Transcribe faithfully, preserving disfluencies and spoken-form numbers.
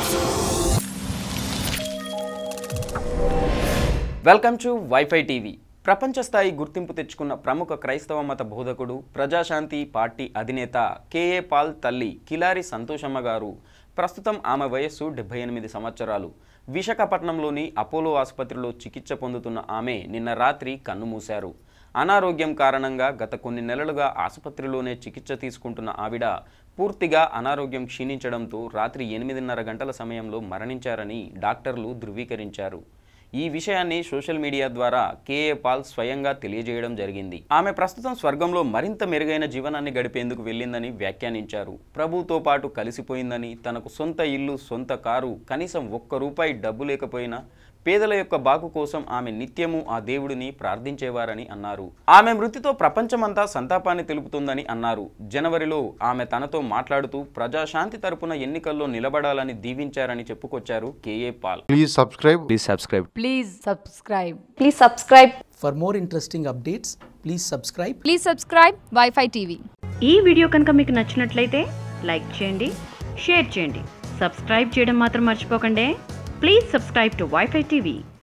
Welcome to wifi TV. ప్రపంచ స్థాయి గుర్తింపు తెచ్చుకున్న ప్రముఖ క్రైస్తవ మత బోధకుడు, ప్రజాశాంతి పార్టీ అధినేత కేఏ పాల్ తల్లి కిలారి సంతోషమ్మ గారు ప్రస్తుతం ఆమె వయస్సు డెబ్బై ఎనిమిది సంవత్సరాలు. విశాఖపట్నంలోని అపోలో ఆసుపత్రిలో చికిత్స పొందుతున్న ఆమె నిన్న రాత్రి కన్నుమూశారు. అనారోగ్యం కారణంగా గత కొన్ని నెలలుగా ఆసుపత్రిలోనే చికిత్స తీసుకుంటున్న ఆవిడ పూర్తిగా అనారోగ్యం క్షీణించడంతో రాత్రి ఎనిమిదిన్నర గంటల సమయంలో మరణించారని డాక్టర్లు ధృవీకరించారు. ఈ విషయాన్ని సోషల్ మీడియా ద్వారా కేఏ పాల్ స్వయంగా తెలియజేయడం జరిగింది. ఆమె ప్రస్తుతం స్వర్గంలో మరింత మెరుగైన జీవనాన్ని గడిపేందుకు వెళ్ళిందని వ్యాఖ్యానించారు. ప్రభుతో పాటు కలిసిపోయిందని, తనకు సొంత ఇల్లు, సొంత కారు, కనీసం ఒక్క రూపాయి డబ్బు లేకపోయినా పేదల యొక్క బాగు కోసం ఆమె నిత్యము ఆ దేవుడిని ప్రార్థించేవారని అన్నారు. ఆమె మృతితో ప్రపంచమంతా సంతాపాన్ని తెలుపుతుందని అన్నారు. జనవరిలో ఆమె తనతో మాట్లాడుతూ ప్రజాశాంతి తరపున ఎన్నికల్లో నిలబడాలని దీవించారని చెప్పుకొచ్చారు K A Paul. Please subscribe. Please subscribe. Please subscribe. Please subscribe. For more interesting updates, please subscribe. Please subscribe Wi-Fi TV. ఈ వీడియో కనుక మీకు నచ్చినట్లయితే లైక్ చేయండి, షేర్ చేయండి, సబ్స్క్రైబ్ చేయడం మాత్రం మర్చిపోకండి. Please subscribe to Wi-Fi TV.